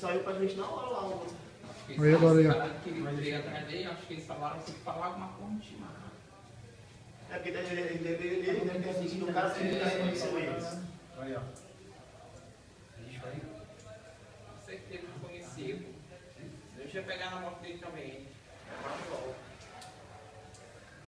saiu pra gente na hora lá, mano. Aí agora aí, ó. Acho que eles falaram que falar alguma coisa. É porque ele deve ter sentido o cara que conheceu eles. Aí, ó. Com certeza conhecido. Deixa eu pegar na moto dele também.